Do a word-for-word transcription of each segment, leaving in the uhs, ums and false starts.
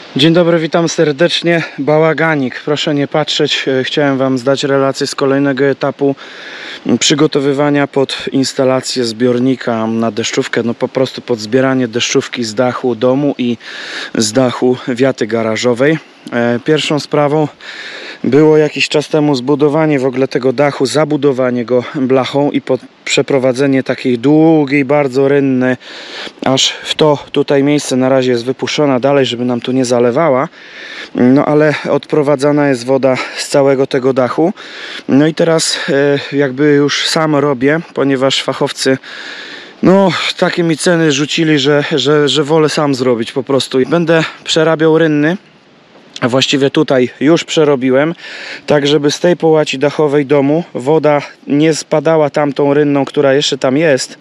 Dzień dobry, witam serdecznie. Bałaganik, proszę nie patrzeć. Chciałem Wam zdać relację z kolejnego etapu przygotowywania pod instalację zbiornika na deszczówkę, no po prostu pod zbieranie deszczówki z dachu domu i z dachu wiaty garażowej. Pierwszą sprawą było jakiś czas temu zbudowanie w ogóle tego dachu, zabudowanie go blachą i pod przeprowadzenie takiej długiej, bardzo rynny, aż w to tutaj miejsce na razie jest wypuszczona dalej, żeby nam tu nie zalewała, no ale odprowadzana jest woda z całego tego dachu. No i teraz e, jakby już sam robię, ponieważ fachowcy no takie mi ceny rzucili, że, że, że wolę sam zrobić po prostu. Będę przerabiał rynny. A właściwie tutaj już przerobiłem, tak żeby z tej połaci dachowej domu woda nie spadała tamtą rynną, która jeszcze tam jest,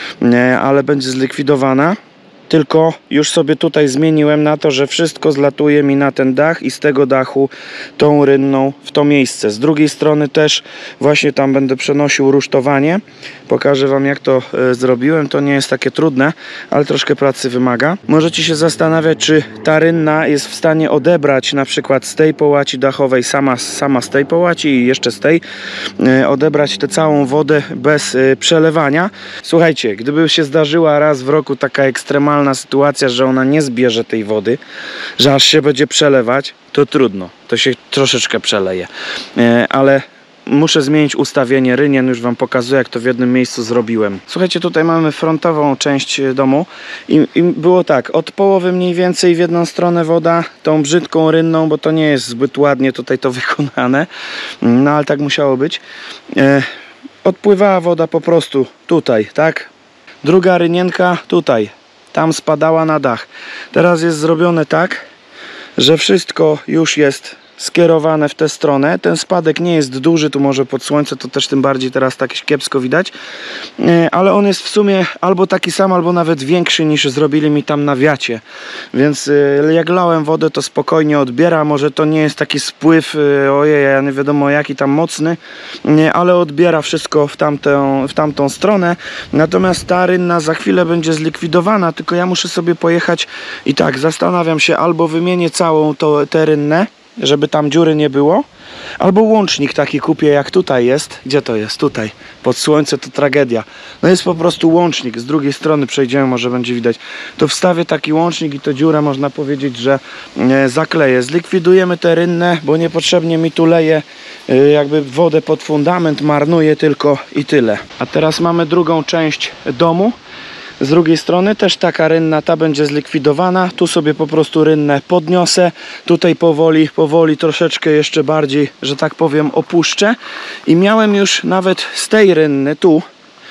ale będzie zlikwidowana. Tylko już sobie tutaj zmieniłem na to, że wszystko zlatuje mi na ten dach i z tego dachu tą rynną w to miejsce. Z drugiej strony też właśnie tam będę przenosił rusztowanie. Pokażę Wam, jak to e, zrobiłem. To nie jest takie trudne, ale troszkę pracy wymaga. Możecie się zastanawiać, czy ta rynna jest w stanie odebrać na przykład z tej połaci dachowej, sama, sama z tej połaci i jeszcze z tej, e, odebrać tę całą wodę bez e, przelewania. Słuchajcie, gdyby się zdarzyła raz w roku taka ekstremalna sytuacja, że ona nie zbierze tej wody, że aż się będzie przelewać, to trudno, to się troszeczkę przeleje, e, ale muszę zmienić ustawienie rynien, już Wam pokazuję, jak to w jednym miejscu zrobiłem. Słuchajcie, tutaj mamy frontową część domu i, i było tak, od połowy mniej więcej w jedną stronę woda, tą brzydką rynną, bo to nie jest zbyt ładnie tutaj to wykonane, no ale tak musiało być, e, odpływała woda po prostu tutaj, tak? Druga rynienka tutaj, tam spadała na dach. Teraz jest zrobione tak, że wszystko już jest skierowane w tę stronę. Ten spadek nie jest duży, tu może pod słońce to też tym bardziej teraz tak kiepsko widać, ale on jest w sumie albo taki sam, albo nawet większy niż zrobili mi tam na wiacie, więc jak lałem wodę, to spokojnie odbiera. Może to nie jest taki spływ, ojej, ja nie wiadomo jaki tam mocny, ale odbiera wszystko w tamtą, w tamtą stronę. Natomiast ta rynna za chwilę będzie zlikwidowana, tylko ja muszę sobie pojechać i tak zastanawiam się, albo wymienię całą to, tę rynnę, żeby tam dziury nie było, albo łącznik taki kupię, jak tutaj jest. Gdzie to jest? Tutaj. Pod słońce to tragedia. No jest po prostu łącznik. Z drugiej strony przejdziemy, może będzie widać. To wstawię taki łącznik i to dziurę, można powiedzieć, że e, zakleję. Zlikwidujemy tę rynnę, bo niepotrzebnie mi tu leje e, jakby wodę pod fundament, marnuje tylko i tyle. A teraz mamy drugą część domu. Z drugiej strony też taka rynna, ta będzie zlikwidowana. Tu sobie po prostu rynnę podniosę. Tutaj powoli, powoli troszeczkę jeszcze bardziej, że tak powiem, opuszczę. I miałem już nawet z tej rynny tu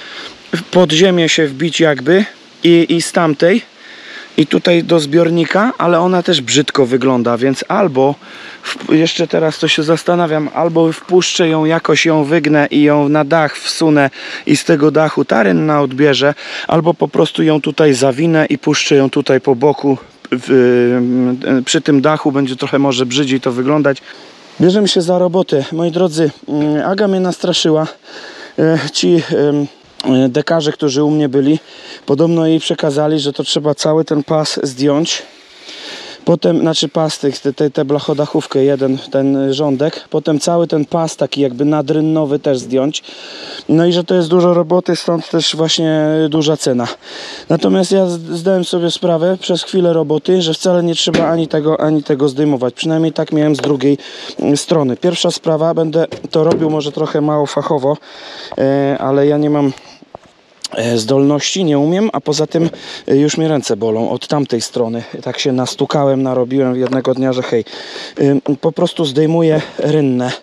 pod ziemię się wbić jakby i, i z tamtej. I tutaj do zbiornika, ale ona też brzydko wygląda, więc albo w, jeszcze teraz to się zastanawiam, albo wpuszczę ją, jakoś ją wygnę i ją na dach wsunę i z tego dachu ta rynna odbierze, albo po prostu ją tutaj zawinę i puszczę ją tutaj po boku w, przy tym dachu, będzie trochę może brzydziej to wyglądać. Bierzemy się za robotę. Moi drodzy, Aga mnie nastraszyła. Ci dekarze, którzy u mnie byli, podobno jej przekazali, że to trzeba cały ten pas zdjąć. Potem, znaczy pas, te, te, te blachodachówkę, jeden ten rządek, potem cały ten pas taki jakby nadrynnowy też zdjąć. No i że to jest dużo roboty, stąd też właśnie duża cena. Natomiast ja zdałem sobie sprawę przez chwilę roboty, że wcale nie trzeba ani tego, ani tego zdejmować. Przynajmniej tak miałem z drugiej strony. Pierwsza sprawa, będę to robił może trochę mało fachowo, ale ja nie mam zdolności, nie umiem, a poza tym już mnie ręce bolą od tamtej strony. Tak się nastukałem, narobiłem jednego dnia, że hej, po prostu zdejmuję rynnę.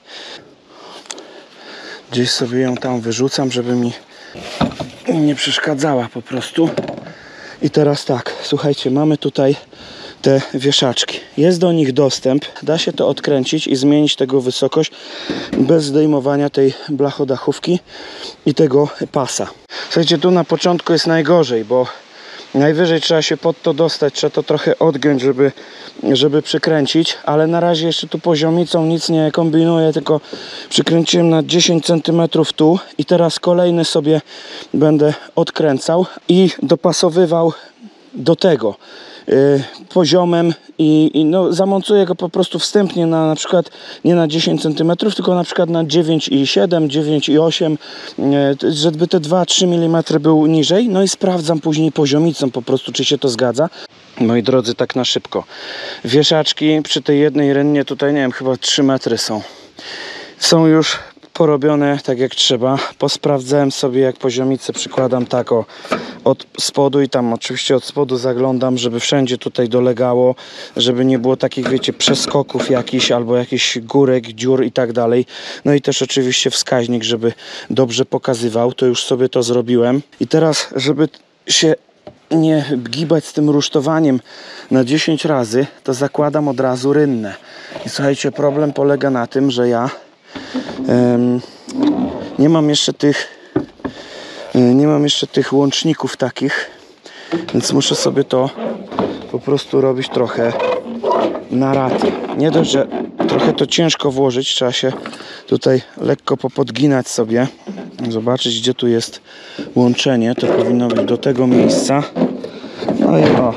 Gdzieś sobie ją tam wyrzucam, żeby mi nie przeszkadzała po prostu. I teraz tak, słuchajcie, mamy tutaj te wieszaczki. Jest do nich dostęp, da się to odkręcić i zmienić tego wysokość bez zdejmowania tej blachodachówki i tego pasa. Słuchajcie, tu na początku jest najgorzej, bo najwyżej trzeba się pod to dostać, trzeba to trochę odgiąć, żeby, żeby przykręcić, ale na razie jeszcze tu poziomicą nic nie kombinuję, tylko przykręciłem na dziesięć centymetrów tu i teraz kolejny sobie będę odkręcał i dopasowywał do tego yy, poziomem i, i no, zamocuję go po prostu wstępnie na na przykład nie na dziesięć centymetrów, tylko na przykład na dziewięć i siedem, dziewięć i osiem, yy, żeby te dwa trzy milimetry był niżej. No i sprawdzam później poziomicą po prostu, czy się to zgadza. Moi drodzy, tak na szybko. Wieszaczki przy tej jednej rynnie tutaj, nie wiem, chyba trzy metry są. Są już porobione tak jak trzeba. Posprawdzałem sobie, jak poziomicę przykładam tak o od spodu i tam oczywiście od spodu zaglądam, żeby wszędzie tutaj dolegało, żeby nie było takich, wiecie, przeskoków jakichś albo jakichś górek, dziur i tak dalej. No i też oczywiście wskaźnik, żeby dobrze pokazywał. To już sobie to zrobiłem. I teraz, żeby się nie gibać z tym rusztowaniem na dziesięć razy, to zakładam od razu rynnę. I słuchajcie, problem polega na tym, że ja um, nie mam jeszcze tych nie mam jeszcze tych łączników takich, więc muszę sobie to po prostu robić trochę na raty. Nie dość, że trochę to ciężko włożyć, trzeba się tutaj lekko popodginać sobie, zobaczyć, gdzie tu jest łączenie. To powinno być do tego miejsca. No i o,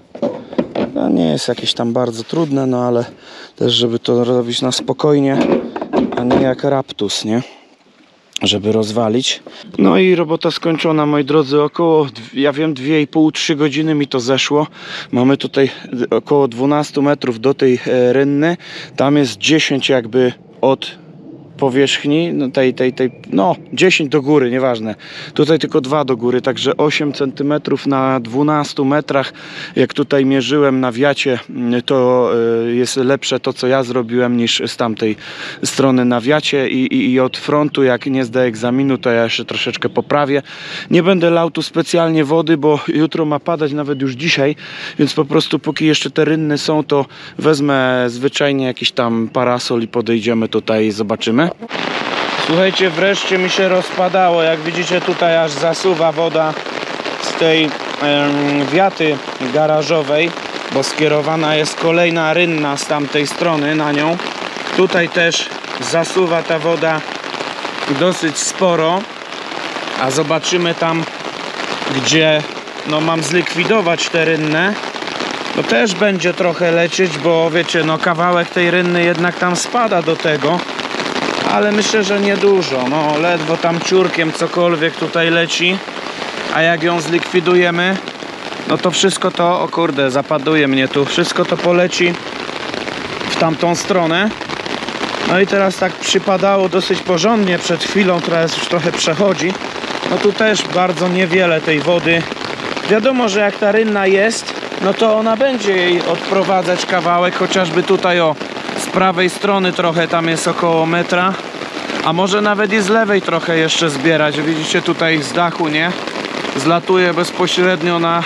to nie jest jakieś tam bardzo trudne, no ale też, żeby to robić na spokojnie, a nie jak raptus, nie? Żeby rozwalić. No i robota skończona, moi drodzy. Około, ja wiem, dwie i pół trzy godziny mi to zeszło. Mamy tutaj około dwanaście metrów do tej rynny. Tam jest dziesięć jakby od powierzchni, no tej, tej, tej, no dziesięć do góry, nieważne. Tutaj tylko dwa do góry, także osiem centymetrów na dwunastu metrach. Jak tutaj mierzyłem na wiacie, to jest lepsze to, co ja zrobiłem, niż z tamtej strony na wiacie i, i, i od frontu, jak nie zdaję egzaminu, to ja jeszcze troszeczkę poprawię. Nie będę lał tu specjalnie wody, bo jutro ma padać, nawet już dzisiaj, więc po prostu póki jeszcze te rynny są, to wezmę zwyczajnie jakiś tam parasol i podejdziemy tutaj i zobaczymy. Słuchajcie, wreszcie mi się rozpadało. Jak widzicie, tutaj aż zasuwa woda z tej em, wiaty garażowej, bo skierowana jest kolejna rynna z tamtej strony na nią. Tutaj też zasuwa ta woda dosyć sporo, a zobaczymy tam, gdzie no, mam zlikwidować te rynne. To też będzie trochę lecieć, bo wiecie, no kawałek tej rynny jednak tam spada do tego. Ale myślę, że niedużo, no ledwo tam ciurkiem cokolwiek tutaj leci, a jak ją zlikwidujemy, no to wszystko to, o kurde, zapaduje mnie tu, wszystko to poleci w tamtą stronę. No i teraz tak przypadało dosyć porządnie przed chwilą, teraz już trochę przechodzi, no tu też bardzo niewiele tej wody. Wiadomo, że jak ta rynna jest, no to ona będzie jej odprowadzać kawałek, chociażby tutaj o z prawej strony trochę, tam jest około metra, a może nawet i z lewej trochę jeszcze zbierać. Widzicie, tutaj z dachu, nie? Zlatuje bezpośrednio na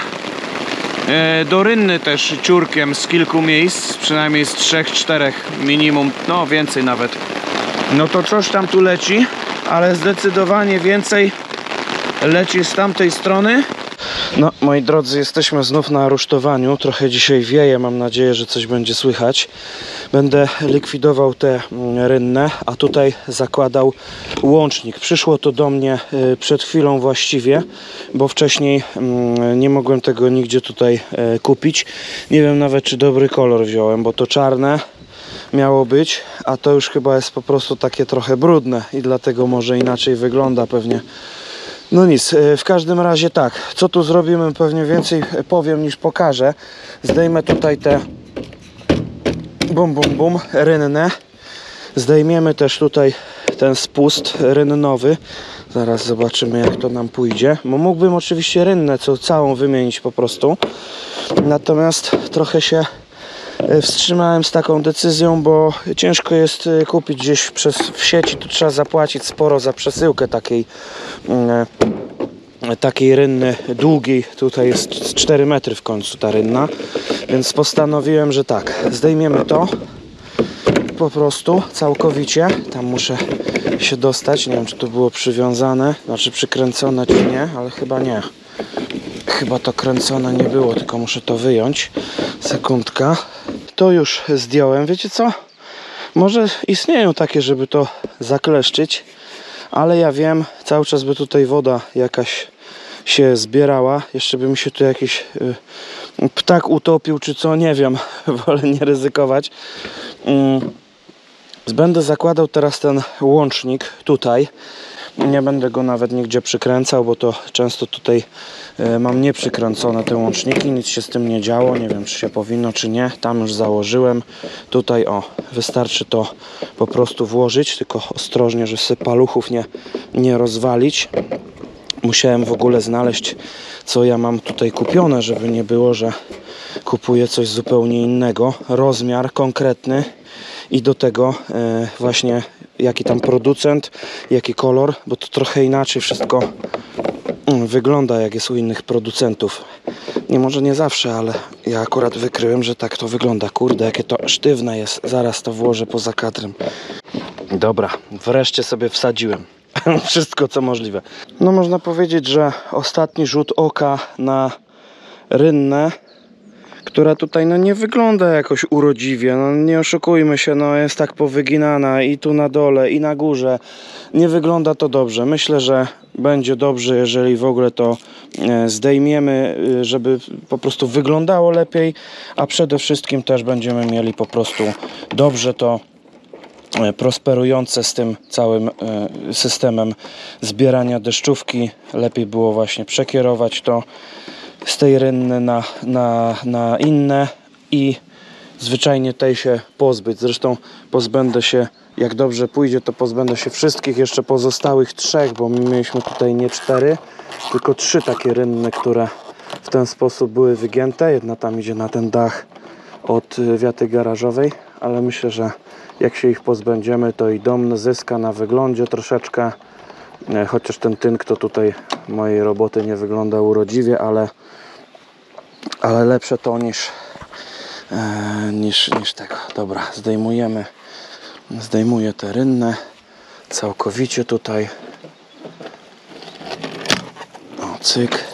e, do rynny też ciurkiem z kilku miejsc, przynajmniej z trzech, czterech minimum, no więcej nawet. No to coś tam tu leci, ale zdecydowanie więcej leci z tamtej strony. No, moi drodzy, jesteśmy znów na rusztowaniu. Trochę dzisiaj wieje, mam nadzieję, że coś będzie słychać. Będę likwidował te rynne, a tutaj zakładał łącznik. Przyszło to do mnie przed chwilą właściwie, bo wcześniej nie mogłem tego nigdzie tutaj kupić. Nie wiem nawet, czy dobry kolor wziąłem, bo to czarne miało być, a to już chyba jest po prostu takie trochę brudne i dlatego może inaczej wygląda pewnie. No nic, w każdym razie tak, co tu zrobimy, pewnie więcej powiem niż pokażę. Zdejmę tutaj te bum bum bum rynne. Zdejmiemy też tutaj ten spust rynnowy. Zaraz zobaczymy, jak to nam pójdzie. Bo mógłbym oczywiście rynnę co całą wymienić po prostu. Natomiast trochę się wstrzymałem z taką decyzją, bo ciężko jest kupić gdzieś przez, w sieci. Tu trzeba zapłacić sporo za przesyłkę takiej takiej rynny długiej. Tutaj jest cztery metry w końcu ta rynna, więc postanowiłem, że tak, zdejmiemy to po prostu całkowicie. Tam muszę się dostać, nie wiem, czy to było przywiązane, znaczy przykręcone, czy nie, ale chyba nie. Chyba to kręcone nie było, tylko muszę to wyjąć. Sekundka. To już zdjąłem. Wiecie co? Może istnieją takie, żeby to zakleszczyć, ale ja wiem, cały czas by tutaj woda jakaś się zbierała. Jeszcze by mi się tu jakiś y, ptak utopił czy co, nie wiem. Wolę nie ryzykować. Y, będę zakładał teraz ten łącznik tutaj. Nie będę go nawet nigdzie przykręcał, bo to często tutaj y, mam nieprzykręcone te łączniki, nic się z tym nie działo, nie wiem czy się powinno czy nie, tam już założyłem. Tutaj o, wystarczy to po prostu włożyć, tylko ostrożnie, żeby sobie paluchów nie, nie rozwalić. Musiałem w ogóle znaleźć, co ja mam tutaj kupione, żeby nie było, że kupuję coś zupełnie innego. Rozmiar konkretny i do tego y, właśnie jaki tam producent, jaki kolor, bo to trochę inaczej wszystko wygląda, jak jest u innych producentów. Nie, może nie zawsze, ale ja akurat wykryłem, że tak to wygląda. Kurde, jakie to sztywne jest. Zaraz to włożę poza kadrem. Dobra, wreszcie sobie wsadziłem wszystko, co możliwe. No można powiedzieć, że ostatni rzut oka na rynnę, która tutaj no nie wygląda jakoś urodziwie, no nie oszukujmy się, no jest tak powyginana i tu na dole i na górze, nie wygląda to dobrze. Myślę, że będzie dobrze, jeżeli w ogóle to zdejmiemy, żeby po prostu wyglądało lepiej, a przede wszystkim też będziemy mieli po prostu dobrze to prosperujące z tym całym systemem zbierania deszczówki. Lepiej było właśnie przekierować to z tej rynny na, na, na inne i zwyczajnie tej się pozbyć. Zresztą pozbędę się, jak dobrze pójdzie, to pozbędę się wszystkich jeszcze pozostałych trzech, bo my mieliśmy tutaj nie cztery, tylko trzy takie rynny, które w ten sposób były wygięte. Jedna tam idzie na ten dach od wiaty garażowej, ale myślę, że jak się ich pozbędziemy, to i dom zyska na wyglądzie troszeczkę. Chociaż ten tynk to tutaj mojej roboty nie wygląda urodziwie, ale, ale lepsze to niż, e, niż, niż tego. Dobra, zdejmujemy, zdejmuję te rynne całkowicie tutaj. O, cyk.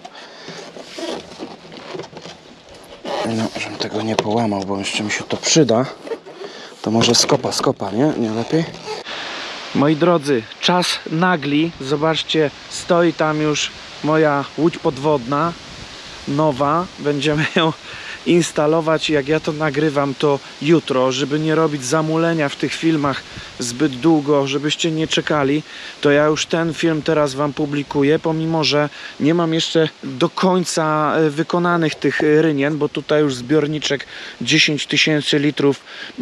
No, żebym tego nie połamał, bo jeszcze mi się to przyda. To może skopa, skopa, nie? Nie lepiej? Moi drodzy, czas nagli. Zobaczcie, stoi tam już moja łódź podwodna, nowa. Będziemy ją instalować, jak ja to nagrywam, to jutro, żeby nie robić zamulenia w tych filmach zbyt długo, żebyście nie czekali, to ja już ten film teraz wam publikuję, pomimo że nie mam jeszcze do końca wykonanych tych rynien, bo tutaj już zbiorniczek dziesięć tysięcy litrów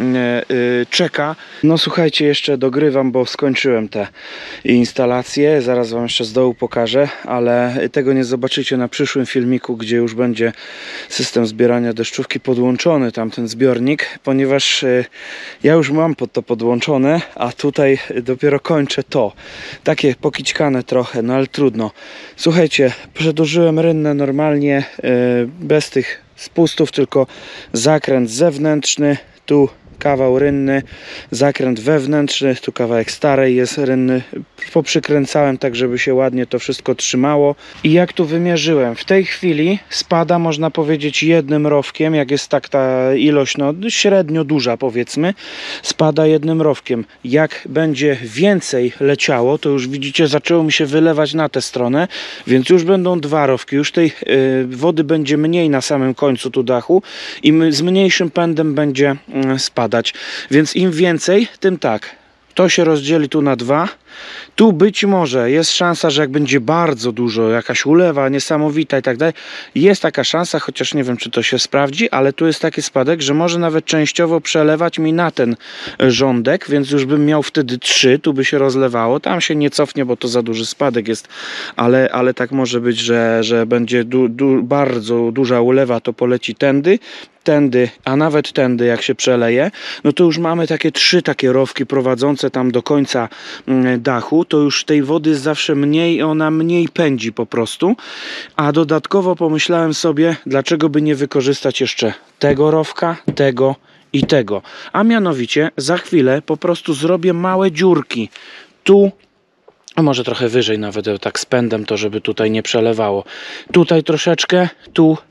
czeka. No słuchajcie, jeszcze dogrywam, bo skończyłem te instalacje, zaraz wam jeszcze z dołu pokażę, ale tego nie zobaczycie na przyszłym filmiku, gdzie już będzie system zbierania deszczówki podłączony, tamten zbiornik, ponieważ ja już mam pod to podłączone, a tutaj dopiero kończę to. Takie pokićkane trochę, no ale trudno. Słuchajcie, przedłużyłem rynnę normalnie, bez tych spustów, tylko zakręt zewnętrzny, tu kawał rynny, zakręt wewnętrzny, tu kawałek starej jest rynny, poprzykręcałem tak, żeby się ładnie to wszystko trzymało. I jak tu wymierzyłem, w tej chwili spada, można powiedzieć, jednym rowkiem, jak jest tak ta ilość, no średnio duża powiedzmy, spada jednym rowkiem. Jak będzie więcej leciało, to już widzicie, zaczęło mi się wylewać na tę stronę, więc już będą dwa rowki, już tej yy, wody będzie mniej na samym końcu tu dachu i z mniejszym pędem będzie yy, spadać. Więc im więcej, tym tak. To się rozdzieli tu na dwa. Tu być może jest szansa, że jak będzie bardzo dużo, jakaś ulewa niesamowita i tak dalej, jest taka szansa, chociaż nie wiem, czy to się sprawdzi, ale tu jest taki spadek, że może nawet częściowo przelewać mi na ten rządek, więc już bym miał wtedy trzy, tu by się rozlewało, tam się nie cofnie, bo to za duży spadek jest, ale, ale tak może być, że, że będzie du, du, bardzo duża ulewa, to poleci tędy, tędy, a nawet tędy, jak się przeleje, no to już mamy takie trzy takie rowki prowadzące tam do końca dachu, to już tej wody jest zawsze mniej i ona mniej pędzi po prostu, a dodatkowo pomyślałem sobie, dlaczego by nie wykorzystać jeszcze tego rowka, tego i tego, a mianowicie za chwilę po prostu zrobię małe dziurki tu, a może trochę wyżej nawet tak z pędem, to żeby tutaj nie przelewało, tutaj troszeczkę, tu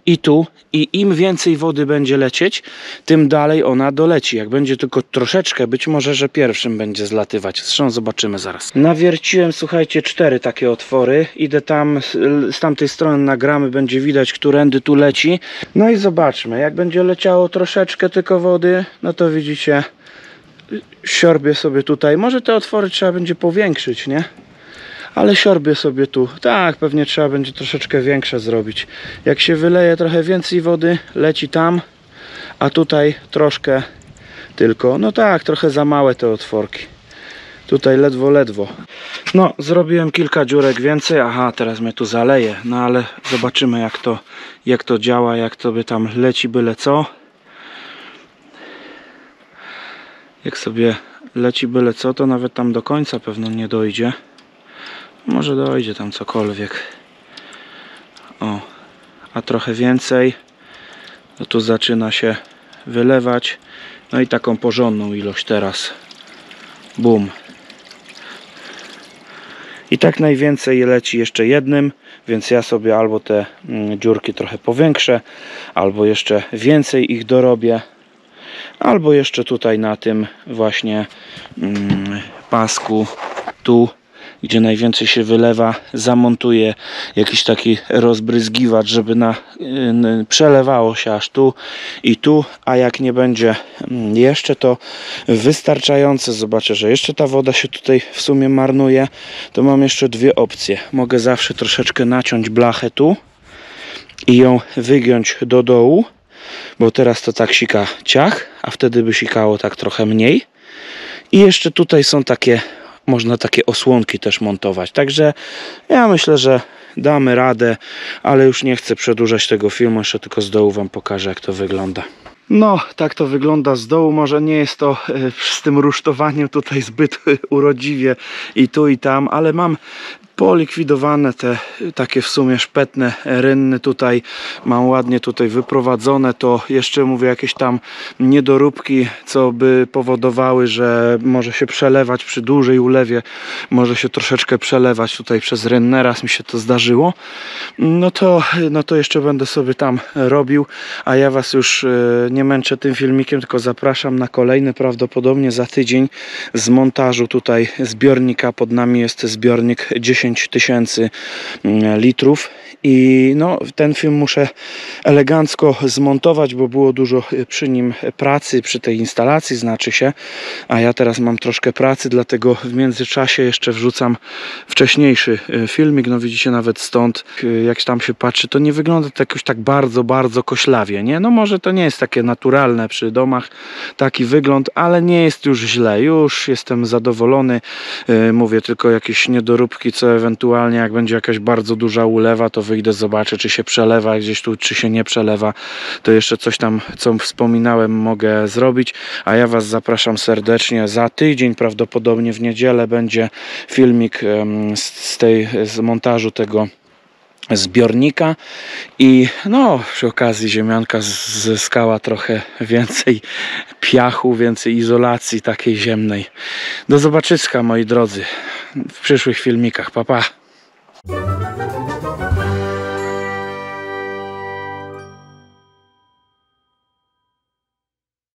i tu. I im więcej wody będzie lecieć, tym dalej ona doleci. Jak będzie tylko troszeczkę, być może, że pierwszym będzie zlatywać. Zresztą zobaczymy zaraz. Nawierciłem, słuchajcie, cztery takie otwory. Idę tam, z tamtej strony nagramy, będzie widać, którędy tu leci. No i zobaczmy, jak będzie leciało troszeczkę tylko wody, no to widzicie, siorbię sobie tutaj. Może te otwory trzeba będzie powiększyć, nie? Ale siorbię sobie tu. Tak, pewnie trzeba będzie troszeczkę większe zrobić. Jak się wyleje trochę więcej wody, leci tam, a tutaj troszkę tylko. No tak, trochę za małe te otworki. Tutaj ledwo, ledwo. No, zrobiłem kilka dziurek więcej. Aha, teraz mnie tu zaleje. No ale zobaczymy, jak to, jak to działa, jak to by tam leci byle co. Jak sobie leci byle co, to nawet tam do końca pewno nie dojdzie. Może dojdzie tam cokolwiek. O, a trochę więcej. No tu zaczyna się wylewać. No i taką porządną ilość teraz. Bum. I tak najwięcej leci jeszcze jednym, więc ja sobie albo te dziurki trochę powiększę, albo jeszcze więcej ich dorobię, albo jeszcze tutaj na tym właśnie mm, pasku tu, gdzie najwięcej się wylewa, zamontuję jakiś taki rozbryzgiwacz, żeby na, y, przelewało się aż tu i tu, a jak nie będzie jeszcze to wystarczające, zobaczę, że jeszcze ta woda się tutaj w sumie marnuje, to mam jeszcze dwie opcje. Mogę zawsze troszeczkę naciąć blachę tu i ją wygiąć do dołu, bo teraz to tak sika ciach, a wtedy by sikało tak trochę mniej. I jeszcze tutaj są takie, można takie osłonki też montować. Także ja myślę, że damy radę, ale już nie chcę przedłużać tego filmu, jeszcze tylko z dołu wam pokażę, jak to wygląda. No, tak to wygląda z dołu. Może nie jest to z tym rusztowaniem tutaj zbyt urodziwie i tu i tam, ale mam polikwidowane te takie w sumie szpetne rynny tutaj, mam ładnie tutaj wyprowadzone. To jeszcze mówię, jakieś tam niedoróbki, co by powodowały, że może się przelewać przy dużej ulewie, może się troszeczkę przelewać tutaj przez rynnę, raz mi się to zdarzyło. No to, no to jeszcze będę sobie tam robił, a ja was już nie męczę tym filmikiem, tylko zapraszam na kolejny, prawdopodobnie za tydzień, z montażu tutaj zbiornika. Pod nami jest zbiornik dziesięć tysięcy litrów i no, ten film muszę elegancko zmontować, bo było dużo przy nim pracy, przy tej instalacji znaczy się, a ja teraz mam troszkę pracy, dlatego w międzyczasie jeszcze wrzucam wcześniejszy filmik. No widzicie, nawet stąd jak tam się patrzy, to nie wygląda to jakoś tak bardzo, bardzo koślawie, nie? No może to nie jest takie naturalne przy domach taki wygląd, ale nie jest już źle, już jestem zadowolony. Mówię, tylko jakieś niedoróbki, co ewentualnie jak będzie jakaś bardzo duża ulewa, to wyjdę, zobaczę, czy się przelewa gdzieś tu, czy się nie przelewa. To jeszcze coś tam, co wspominałem, mogę zrobić. A ja was zapraszam serdecznie. Za tydzień, prawdopodobnie w niedzielę, będzie filmik z tej, z montażu tego zbiornika i no przy okazji ziemianka zyskała trochę więcej piachu, więcej izolacji takiej ziemnej. Do zobaczyska, moi drodzy, w przyszłych filmikach. Pa, pa.